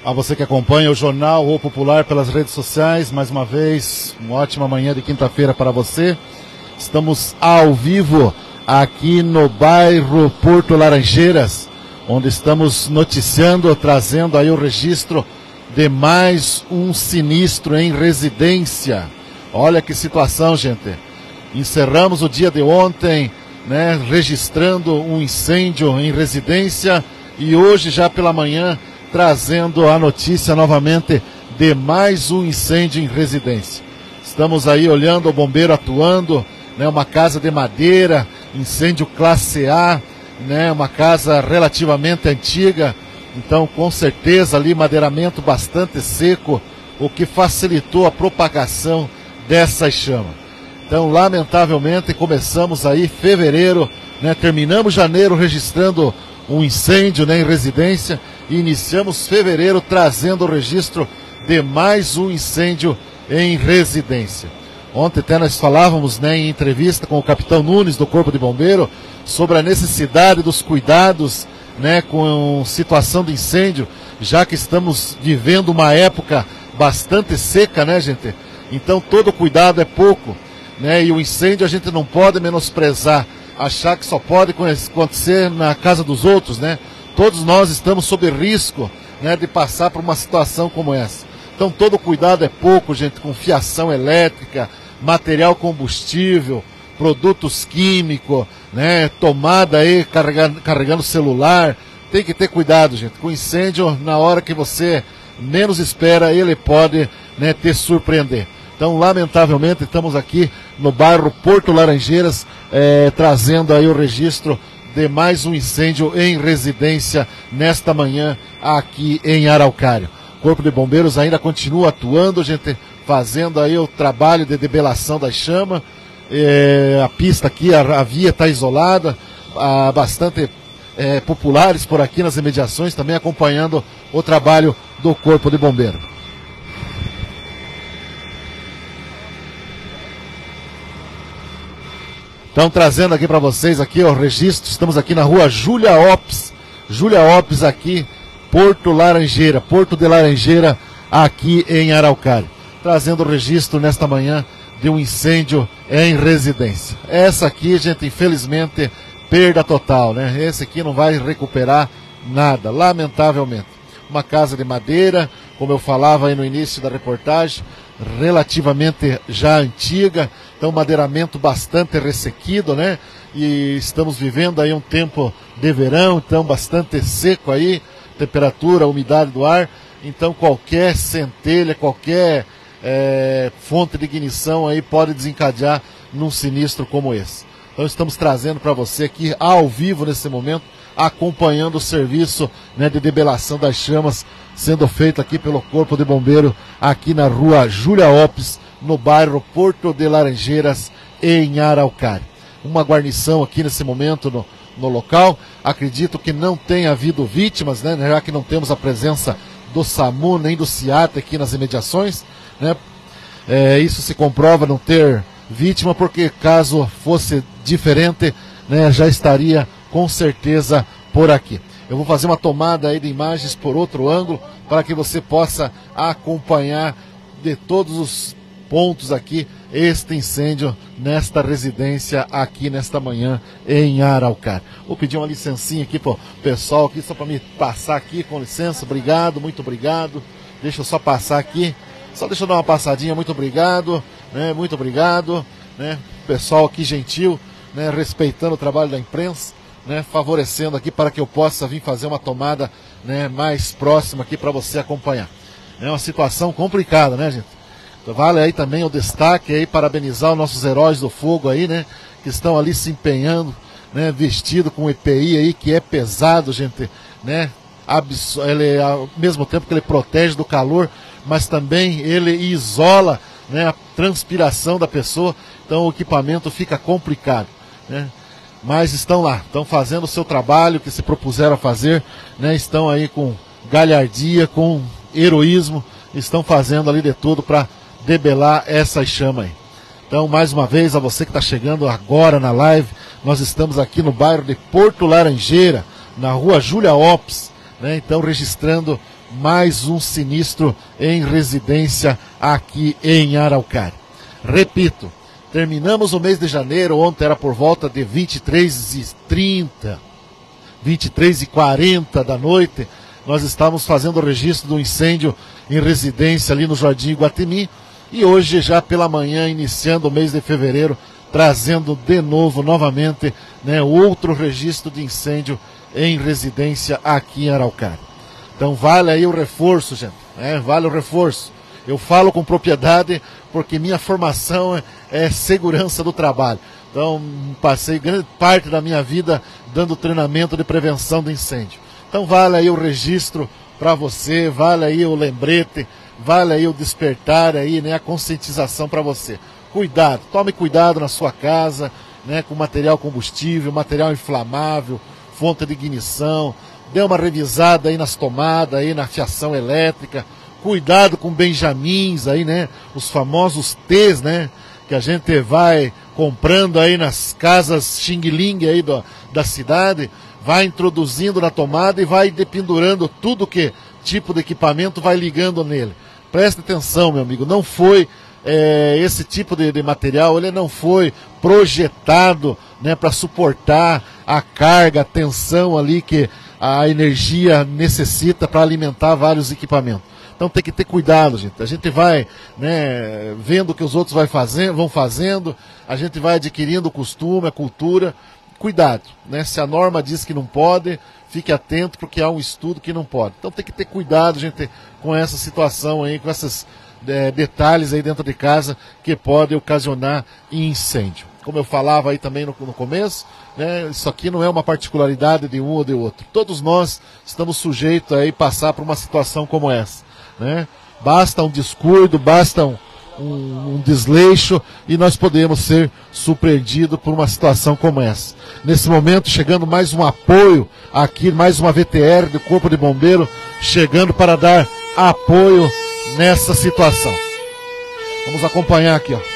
A você que acompanha o Jornal O Popular pelas redes sociais, mais uma vez, uma ótima manhã de quinta-feira para você. Estamos ao vivo aqui no bairro Porto Laranjeiras, onde estamos noticiando, trazendo aí o registro de mais um sinistro em residência. Olha que situação, gente. Encerramos o dia de ontem, né, registrando um incêndio em residência e hoje já pela manhã trazendo a notícia novamente de mais um incêndio em residência. Estamos aí olhando o bombeiro atuando, né, uma casa de madeira, incêndio classe A, né, uma casa relativamente antiga, então com certeza ali madeiramento bastante seco, o que facilitou a propagação dessas chamas. Então, lamentavelmente, começamos aí fevereiro, né, terminamos janeiro registrando um incêndio, né, em residência e iniciamos fevereiro trazendo o registro de mais um incêndio em residência. Ontem até nós falávamos, né, em entrevista com o capitão Nunes do Corpo de Bombeiro sobre a necessidade dos cuidados, né, com situação de incêndio, já que estamos vivendo uma época bastante seca, né, gente? Então todo cuidado é pouco, né? E o incêndio a gente não pode menosprezar, achar que só pode acontecer na casa dos outros, né? Todos nós estamos sob risco, né, de passar por uma situação como essa. Então todo cuidado é pouco, gente, com fiação elétrica, material combustível, produtos químicos, né, tomada aí, carregando celular. Tem que ter cuidado, gente, com incêndio, na hora que você menos espera, ele pode, né, te surpreender. Então, lamentavelmente, estamos aqui no bairro Porto Laranjeiras, trazendo aí o registro de mais um incêndio em residência nesta manhã aqui em Araucária. O Corpo de Bombeiros ainda continua atuando, gente, fazendo aí o trabalho de debelação da chama. A pista aqui, a via está isolada, bastante populares por aqui nas imediações, também acompanhando o trabalho do Corpo de Bombeiros. Então, trazendo aqui para vocês aqui o registro, estamos aqui na rua Júlia Opes aqui, Porto Laranjeira, Porto de Laranjeira, aqui em Araucária. Trazendo o registro nesta manhã de um incêndio em residência. Essa aqui, gente, infelizmente, perda total, né? Esse aqui não vai recuperar nada, lamentavelmente. Uma casa de madeira, como eu falava aí no início da reportagem, relativamente já antiga, então madeiramento bastante ressequido, né? E estamos vivendo aí um tempo de verão, então bastante seco aí, temperatura, umidade do ar, então qualquer centelha, qualquer fonte de ignição aí pode desencadear num sinistro como esse. Então estamos trazendo para você aqui ao vivo nesse momento, acompanhando o serviço, né, de debelação das chamas sendo feito aqui pelo Corpo de Bombeiro aqui na rua Júlia Opes, no bairro Porto de Laranjeiras, em Araucária. Uma guarnição aqui nesse momento no local. Acredito que não tenha havido vítimas, né, já que não temos a presença do SAMU nem do SIAT aqui nas imediações, né? Isso se comprova não ter vítima, porque caso fosse diferente, né, já estaria com certeza por aqui. Eu vou fazer uma tomada aí de imagens por outro ângulo para que você possa acompanhar de todos os pontos aqui este incêndio nesta residência aqui nesta manhã em Araucária. Vou pedir uma licencinha aqui pro pessoal aqui, só para me passar aqui, com licença. Obrigado, muito obrigado. Deixa eu só passar aqui. Só deixa eu dar uma passadinha, muito obrigado, né? Muito obrigado, né? Pessoal aqui gentil, né? Respeitando o trabalho da imprensa, né? Favorecendo aqui para que eu possa vir fazer uma tomada, né, mais próxima aqui para você acompanhar. É uma situação complicada, né, gente? Então, vale aí também o destaque aí, parabenizar os nossos heróis do fogo aí, né? Que estão ali se empenhando, né? Vestido com EPI aí, que é pesado, gente, né? Ele, ao mesmo tempo que ele protege do calor, mas também ele isola, né, a transpiração da pessoa, então o equipamento fica complicado, né? Mas estão lá, estão fazendo o seu trabalho que se propuseram a fazer, né? Estão aí com galhardia, com heroísmo, estão fazendo ali de tudo para debelar essas chamas aí. Então, mais uma vez, a você que está chegando agora na live, nós estamos aqui no bairro de Porto Laranjeira, na rua Júlia Opes, né? Então, registrando mais um sinistro em residência aqui em Araucária. Repito, terminamos o mês de janeiro, ontem era por volta de 23h30, 23h40 da noite, nós estávamos fazendo o registro do incêndio em residência ali no Jardim Iguatemi, e hoje já pela manhã, iniciando o mês de fevereiro, trazendo de novo, novamente, né, outro registro de incêndio em residência aqui em Araucária. Então vale aí o reforço, gente, vale o reforço. Eu falo com propriedade porque minha formação é segurança do trabalho. Então passei grande parte da minha vida dando treinamento de prevenção de incêndio. Então vale aí o registro para você, vale aí o lembrete, vale aí o despertar aí, né, a conscientização para você. Cuidado, tome cuidado na sua casa, né, com material combustível, material inflamável, fonte de ignição, dê uma revisada aí nas tomadas, aí na fiação elétrica, cuidado com benjamins aí, né, os famosos T's, né, que a gente vai comprando aí nas casas xing-ling aí da cidade, vai introduzindo na tomada e vai dependurando tudo que tipo de equipamento vai ligando nele. Preste atenção, meu amigo, não foi esse tipo de material, ele não foi projetado, né, para suportar a carga, a tensão ali que a energia necessita para alimentar vários equipamentos. Então tem que ter cuidado, gente. A gente vai, né, vendo o que os outros vão fazendo, a gente vai adquirindo o costume, a cultura. Cuidado, né? Se a norma diz que não pode, fique atento porque há um estudo que não pode. Então tem que ter cuidado, gente, com essa situação aí, com esses detalhes aí dentro de casa que podem ocasionar incêndio. Como eu falava aí também no começo, né, isso aqui não é uma particularidade de um ou de outro. Todos nós estamos sujeitos a passar por uma situação como essa, né? Basta um descuido, basta um desleixo e nós podemos ser surpreendidos por uma situação como essa. Nesse momento, chegando mais um apoio aqui, mais uma VTR do Corpo de Bombeiro, chegando para dar apoio nessa situação. Vamos acompanhar aqui, ó.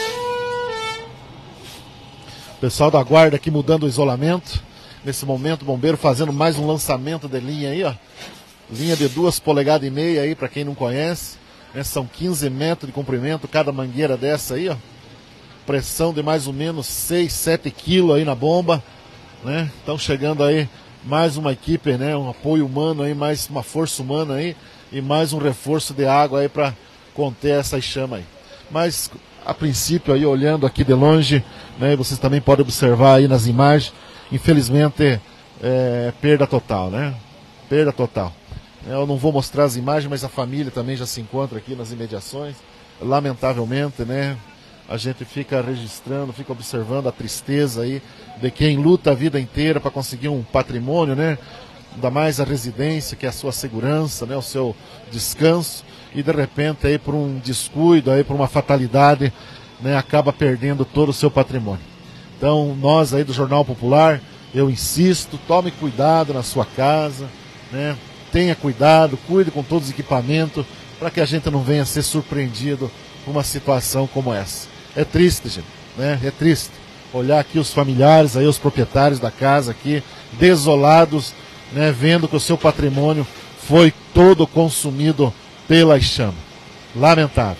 Pessoal da guarda aqui mudando o isolamento. Nesse momento, o bombeiro fazendo mais um lançamento de linha aí, ó. Linha de 2,5 polegadas aí, para quem não conhece. Né? São 15 metros de comprimento cada mangueira dessa aí, ó. Pressão de mais ou menos 6, 7 quilos aí na bomba, né? Então chegando aí mais uma equipe, né? Um apoio humano aí, mais uma força humana aí e mais um reforço de água aí para conter essas chamas aí. Mas a princípio aí, olhando aqui de longe, né? Vocês também podem observar aí nas imagens, infelizmente perda total, né? Perda total. Eu não vou mostrar as imagens, mas a família também já se encontra aqui nas imediações. Lamentavelmente, né? A gente fica registrando, fica observando a tristeza aí de quem luta a vida inteira para conseguir um patrimônio, né? Ainda mais a residência, que é a sua segurança, né? O seu descanso, e de repente aí por um descuido, aí por uma fatalidade, né? Acaba perdendo todo o seu patrimônio. Então nós aí do Jornal Popular, eu insisto, tome cuidado na sua casa, né? Tenha cuidado, cuide com todos os equipamentos, para que a gente não venha a ser surpreendido por uma situação como essa. É triste, gente, né? É triste olhar aqui os familiares, aí os proprietários da casa aqui, desolados, né? Vendo que o seu patrimônio foi todo consumido pelas chamas. Lamentável.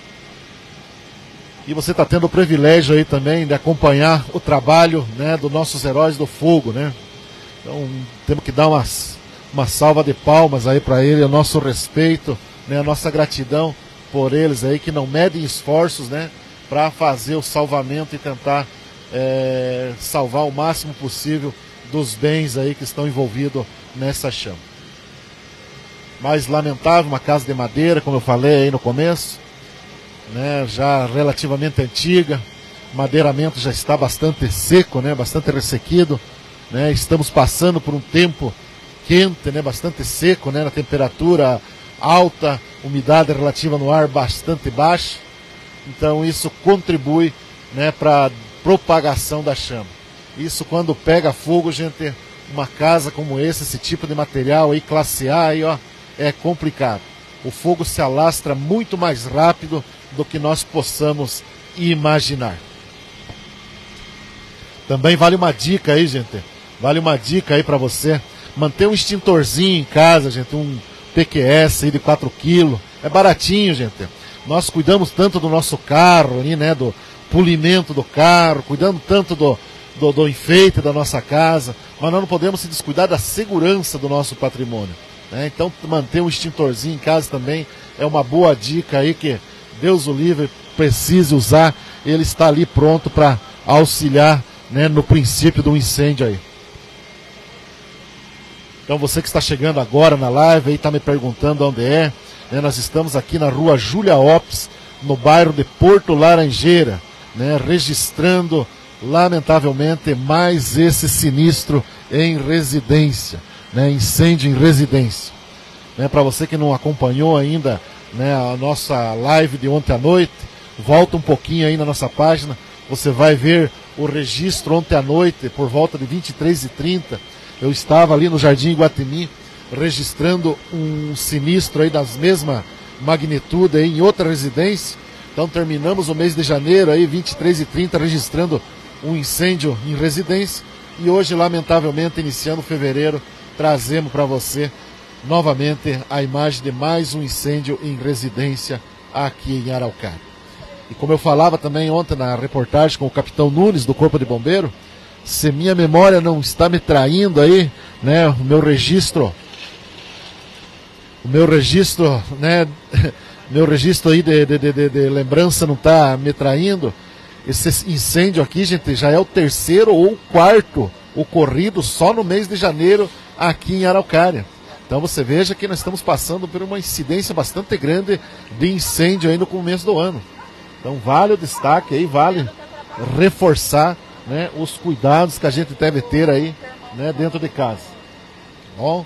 E você está tendo o privilégio aí também de acompanhar o trabalho, né, dos nossos heróis do fogo, né? Então temos que dar uma salva de palmas aí para ele, o nosso respeito, né, a nossa gratidão por eles aí que não medem esforços, né, para fazer o salvamento e tentar salvar o máximo possível dos bens aí que estão envolvidos nessa chama. Mais lamentável, uma casa de madeira, como eu falei aí no começo, né, já relativamente antiga, o madeiramento já está bastante seco, né, bastante ressequido, né, estamos passando por um tempo quente, né, bastante seco, né, na temperatura alta, umidade relativa no ar bastante baixa, então isso contribui, né, para a propagação da chama. Isso quando pega fogo, gente, uma casa como esse tipo de material aí, classe A, aí, ó, é complicado. O fogo se alastra muito mais rápido do que nós possamos imaginar. Também vale uma dica aí, gente, vale uma dica aí para você. Manter um extintorzinho em casa, gente, um PQS aí de 4 kg. É baratinho, gente. Nós cuidamos tanto do nosso carro ali, né? Do polimento do carro, cuidando tanto do enfeite da nossa casa, mas nós não podemos se descuidar da segurança do nosso patrimônio, né? Então manter um extintorzinho em casa também é uma boa dica aí que Deus o livre precise usar. Ele está ali pronto para auxiliar, né, no princípio do incêndio aí. Então você que está chegando agora na live aí, está me perguntando onde é, né? Nós estamos aqui na rua Júlia Opes, no bairro de Porto Laranjeira, né? Registrando, lamentavelmente, mais esse sinistro em residência, né? Incêndio em residência, né? Para você que não acompanhou ainda, né, a nossa live de ontem à noite, volta um pouquinho aí na nossa página, você vai ver o registro ontem à noite, por volta de 23h30, eu estava ali no Jardim Iguatemi, registrando um sinistro aí das mesma magnitude aí em outra residência. Então terminamos o mês de janeiro aí, 23h30, registrando um incêndio em residência. E hoje, lamentavelmente, iniciando fevereiro, trazemos para você novamente a imagem de mais um incêndio em residência aqui em Araucária. E como eu falava também ontem na reportagem com o capitão Nunes do Corpo de Bombeiro, se minha memória não está me traindo aí, né, o meu registro, né, meu registro aí de lembrança não está me traindo, esse incêndio aqui, gente, já é o 3º ou 4º ocorrido só no mês de janeiro aqui em Araucária. Então você veja que nós estamos passando por uma incidência bastante grande de incêndio aí no começo do ano. Então vale o destaque aí, vale reforçar, né, os cuidados que a gente deve ter aí, né, dentro de casa. Bom?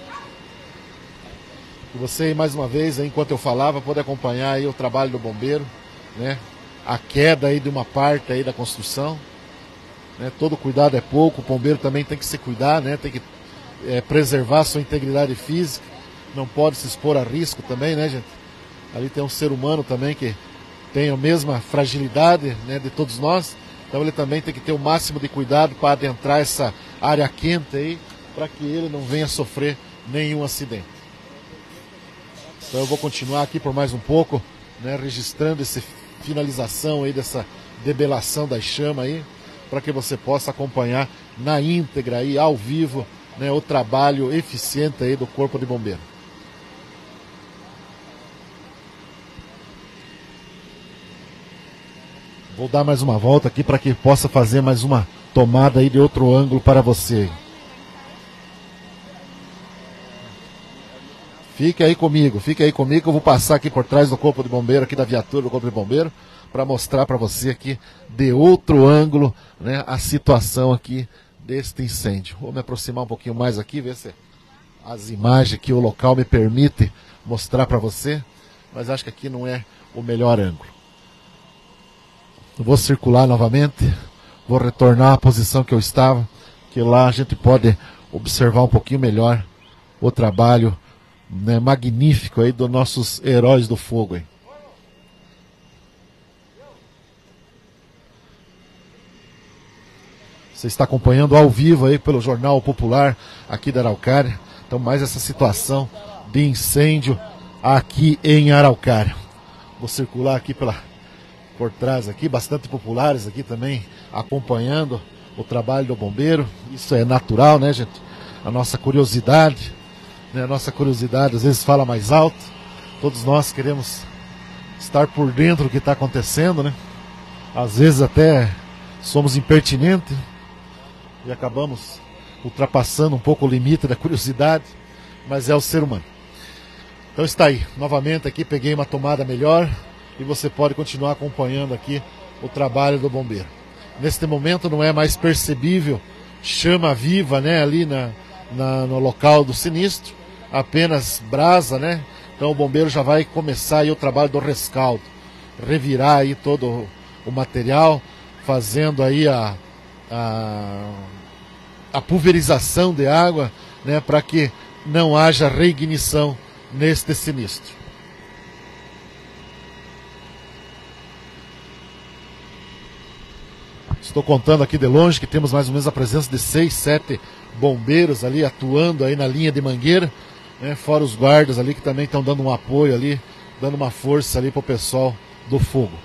E você, mais uma vez, aí, enquanto eu falava, pode acompanhar aí o trabalho do bombeiro, né, a queda aí de uma parte aí da construção, né, todo cuidado é pouco, o bombeiro também tem que se cuidar, né, tem que preservar a sua integridade física, não pode se expor a risco também, né, gente? Ali tem um ser humano também que tem a mesma fragilidade, né, de todos nós, então ele também tem que ter o máximo de cuidado para adentrar essa área quente aí, para que ele não venha sofrer nenhum acidente. Então eu vou continuar aqui por mais um pouco, né, registrando essa finalização aí dessa debelação das chamas aí, para que você possa acompanhar na íntegra aí, ao vivo, né, o trabalho eficiente aí do Corpo de Bombeiro. Vou dar mais uma volta aqui para que possa fazer mais uma tomada aí de outro ângulo para você. Fique aí comigo, eu vou passar aqui por trás do Corpo de Bombeiro, aqui da viatura do Corpo de Bombeiro, para mostrar para você aqui de outro ângulo, né, a situação aqui deste incêndio. Vou me aproximar um pouquinho mais aqui, ver se as imagens que o local me permite mostrar para você, mas acho que aqui não é o melhor ângulo. Vou circular novamente, vou retornar à posição que eu estava, que lá a gente pode observar um pouquinho melhor o trabalho, né, magnífico aí dos nossos heróis do fogo aí. Você está acompanhando ao vivo aí pelo Jornal Popular aqui da Araucária. Então mais essa situação de incêndio aqui em Araucária. Vou circular aqui por trás aqui, bastante populares aqui também acompanhando o trabalho do bombeiro. Isso é natural, né, gente? A nossa curiosidade, né? A nossa curiosidade às vezes fala mais alto. Todos nós queremos estar por dentro do que está acontecendo, né? Às vezes até somos impertinentes e acabamos ultrapassando um pouco o limite da curiosidade, mas é o ser humano. Então está aí, novamente aqui peguei uma tomada melhor e você pode continuar acompanhando aqui o trabalho do bombeiro. Neste momento não é mais percebível chama viva, né, ali no local do sinistro, apenas brasa, né? Então o bombeiro já vai começar aí o trabalho do rescaldo, revirar aí todo o material, fazendo aí a pulverização de água, né, para que não haja reignição neste sinistro. Estou contando aqui de longe que temos mais ou menos a presença de 6, 7 bombeiros ali atuando aí na linha de mangueira, né? Fora os guardas ali que também estão dando um apoio ali, dando uma força ali para o pessoal do fogo.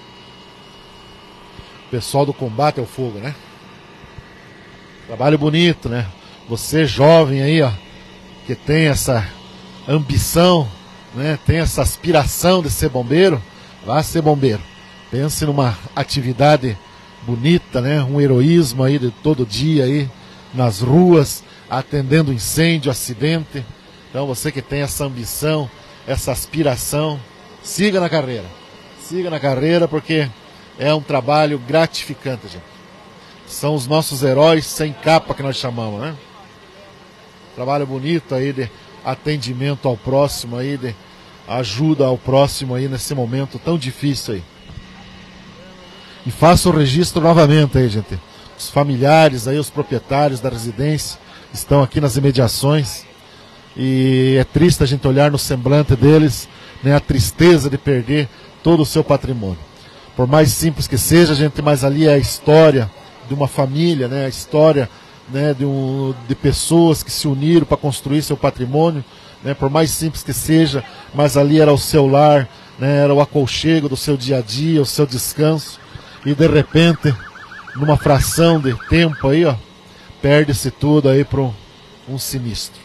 O pessoal do combate ao fogo, né? Trabalho bonito, né? Você jovem aí, ó, que tem essa ambição, né? Tem essa aspiração de ser bombeiro, vá ser bombeiro. Pense numa atividade bonita, né? Um heroísmo aí de todo dia aí nas ruas, atendendo incêndio, acidente. Então você que tem essa ambição, essa aspiração, siga na carreira. Siga na carreira porque é um trabalho gratificante, gente. São os nossos heróis sem capa que nós chamamos, né? Trabalho bonito aí de atendimento ao próximo aí, de ajuda ao próximo aí nesse momento tão difícil aí. E faça o registro novamente aí, gente. Os familiares aí, os proprietários da residência estão aqui nas imediações. E é triste a gente olhar no semblante deles, né, a tristeza de perder todo o seu patrimônio. Por mais simples que seja, gente, mas ali é a história de uma família, né, a história, né, de pessoas que se uniram para construir seu patrimônio, né, por mais simples que seja, mas ali era o seu lar, né, era o aconchego do seu dia a dia, o seu descanso, e de repente, numa fração de tempo aí, ó, perde-se tudo aí para um sinistro.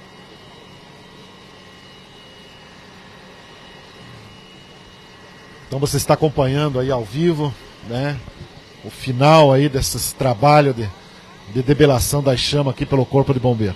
Então você está acompanhando aí ao vivo, né, o final aí desses trabalhos de debelação das chamas aqui pelo Corpo de Bombeiro.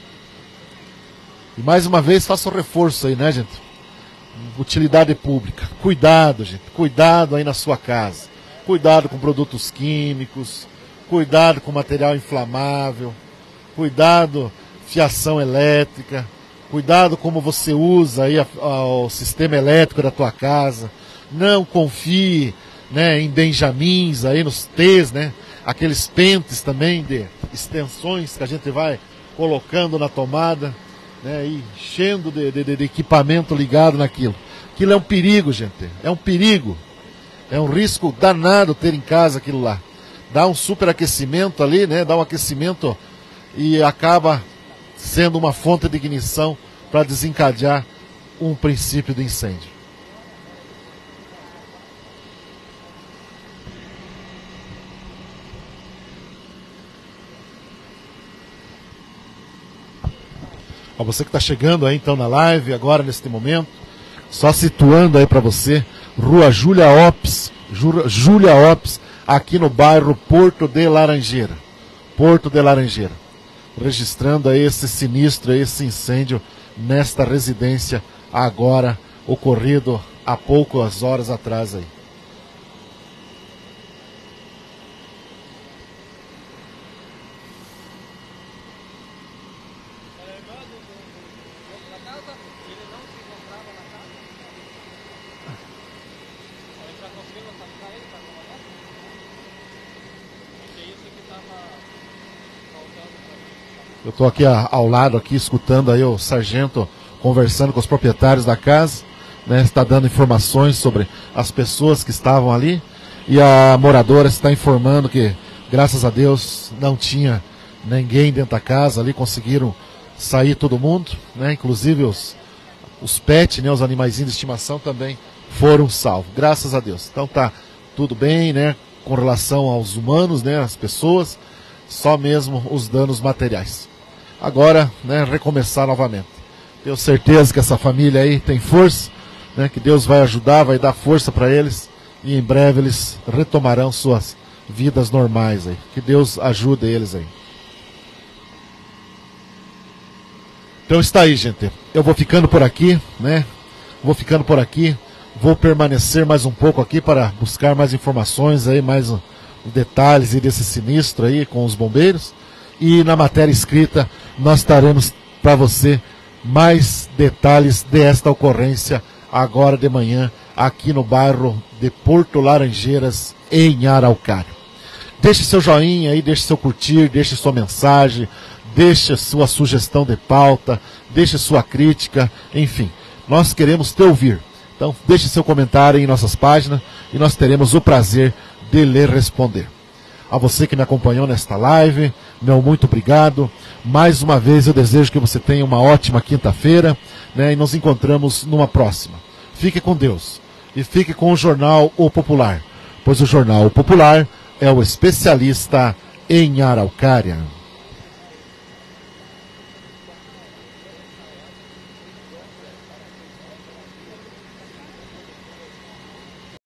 E mais uma vez faça o reforço aí, né, gente? Utilidade pública. Cuidado, gente. Cuidado aí na sua casa. Cuidado com produtos químicos. Cuidado com material inflamável. Cuidado, fiação elétrica. Cuidado como você usa aí o sistema elétrico da tua casa. Não confie, né, em benjamins aí nos T's, né? Aqueles pentes também de extensões que a gente vai colocando na tomada, né, e enchendo de equipamento ligado naquilo. Aquilo é um perigo, gente. É um perigo. É um risco danado ter em casa aquilo lá. Dá um superaquecimento ali, né? Dá um aquecimento e acaba sendo uma fonte de ignição para desencadear um princípio de incêndio. Ó, você que está chegando aí então na live agora neste momento, só situando aí para você, Rua Júlia Opes, aqui no bairro Porto de Laranjeira. Porto de Laranjeira. Registrando aí esse sinistro, esse incêndio nesta residência agora ocorrido há poucas horas atrás aí. Eu estou aqui ao lado, aqui, escutando aí o sargento conversando com os proprietários da casa, né, está dando informações sobre as pessoas que estavam ali, e a moradora está informando que, graças a Deus, não tinha ninguém dentro da casa ali, conseguiram sair todo mundo, né, inclusive os pets, né, os animaizinhos de estimação também foram salvos, graças a Deus. Então tá tudo bem, né, com relação aos humanos, né, as pessoas, só mesmo os danos materiais. Agora, né, recomeçar novamente. Tenho certeza que essa família aí tem força, né, que Deus vai ajudar, vai dar força para eles e em breve eles retomarão suas vidas normais aí. Que Deus ajude eles aí. Então está aí, gente. Eu vou ficando por aqui, né? Vou ficando por aqui. Vou permanecer mais um pouco aqui para buscar mais informações aí, mais detalhes aí desse sinistro aí com os bombeiros. E na matéria escrita nós traremos para você mais detalhes desta ocorrência agora de manhã aqui no bairro de Porto Laranjeiras, em Araucária. Deixe seu joinha aí, deixe seu curtir, deixe sua mensagem, deixe sua sugestão de pauta, deixe sua crítica, enfim, nós queremos te ouvir. Então deixe seu comentário em nossas páginas e nós teremos o prazer de lhe responder. A você que me acompanhou nesta live, meu muito obrigado. Mais uma vez eu desejo que você tenha uma ótima quinta-feira, né, e nos encontramos numa próxima. Fique com Deus e fique com o Jornal O Popular, pois o Jornal O Popular é o especialista em Araucária.